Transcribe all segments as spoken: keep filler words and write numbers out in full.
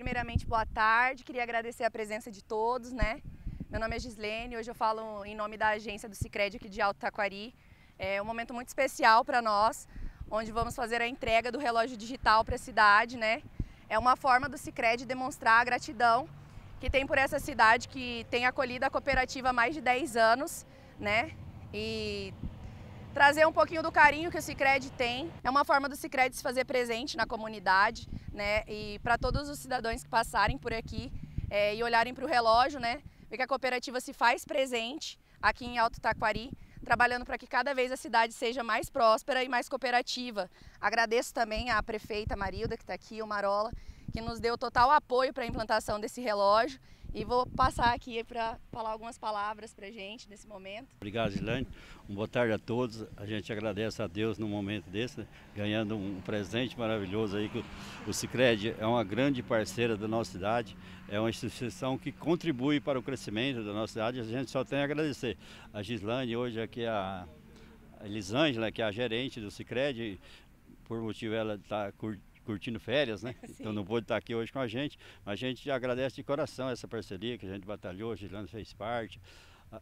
Primeiramente, boa tarde, queria agradecer a presença de todos, né? Meu nome é Gislene, hoje eu falo em nome da agência do Sicredi aqui de Alto Taquari. É um momento muito especial para nós, onde vamos fazer a entrega do relógio digital para a cidade, né? É uma forma do Sicredi demonstrar a gratidão que tem por essa cidade, que tem acolhido a cooperativa há mais de dez anos, né? E trazer um pouquinho do carinho que o Sicredi tem. É uma forma do Sicredi se fazer presente na comunidade, né? E para todos os cidadãos que passarem por aqui é, e olharem para o relógio, né? Ver que a cooperativa se faz presente aqui em Alto Taquari, trabalhando para que cada vez a cidade seja mais próspera e mais cooperativa. Agradeço também à prefeita Marilda, que está aqui, o Marola, que nos deu total apoio para a implantação desse relógio. E vou passar aqui para falar algumas palavras para a gente nesse momento. Obrigado, Gislene. Um boa tarde a todos. A gente agradece a Deus num momento desse, né? Ganhando um presente maravilhoso aí, que o Sicredi é uma grande parceira da nossa cidade, é uma instituição que contribui para o crescimento da nossa cidade. A gente só tem a agradecer. A Gislene, hoje aqui a Elisângela, que é a gerente do Sicredi, por motivo ela está curtindo curtindo férias, né? Sim. Então não pôde estar aqui hoje com a gente, mas a gente agradece de coração essa parceria que a gente batalhou, a Gislene fez parte, a,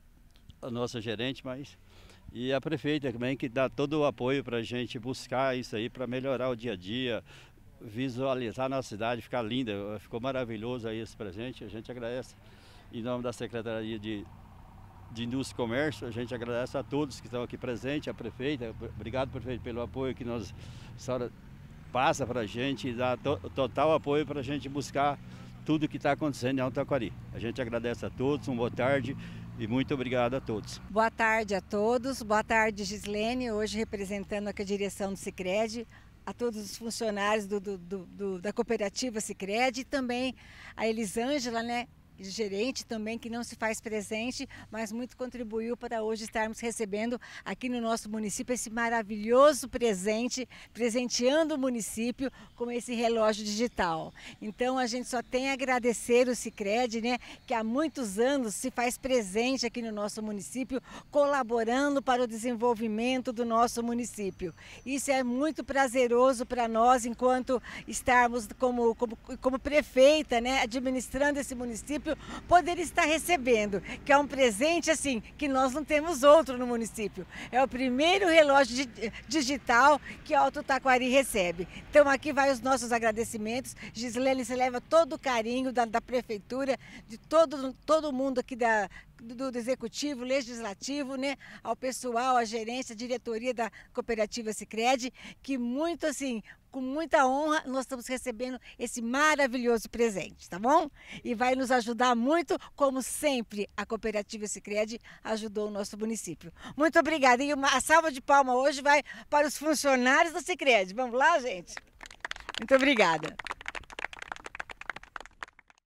a nossa gerente, mas e a prefeita também, que dá todo o apoio para a gente buscar isso aí, para melhorar o dia a dia, visualizar a nossa cidade, ficar linda. Ficou maravilhoso aí esse presente, a gente agradece em nome da Secretaria de de Indústria e Comércio. A gente agradece a todos que estão aqui presentes, a prefeita, obrigado, prefeito, pelo apoio que nós, a senhora passa para a gente e dá to, total apoio para a gente buscar tudo que está acontecendo em Alto Taquari. A gente agradece a todos, uma boa tarde e muito obrigado a todos. Boa tarde a todos, boa tarde, Gislene, hoje representando aqui a direção do Sicredi, a todos os funcionários do, do, do, do, da cooperativa Sicredi e também a Elisângela, né? Gerente também, que não se faz presente, mas muito contribuiu para hoje estarmos recebendo aqui no nosso município esse maravilhoso presente, presenteando o município com esse relógio digital. Então a gente só tem a agradecer o Sicredi, né, que há muitos anos se faz presente aqui no nosso município, colaborando para o desenvolvimento do nosso município. Isso é muito prazeroso para nós, enquanto estarmos como, como, como prefeita, né, administrando esse município, poder estar recebendo, que é um presente assim que nós não temos outro no município. É o primeiro relógio digital que Alto Taquari recebe. Então aqui vai os nossos agradecimentos. Gislene, você leva todo o carinho da, da prefeitura, de todo, todo mundo aqui da Do, do executivo, legislativo, né, ao pessoal, à gerência, à diretoria da cooperativa Sicredi, que muito assim, com muita honra, nós estamos recebendo esse maravilhoso presente, tá bom? E vai nos ajudar muito, como sempre a cooperativa Sicredi ajudou o nosso município. Muito obrigada. E uma, a salva de palmas hoje vai para os funcionários da Sicredi. Vamos lá, gente? Muito obrigada.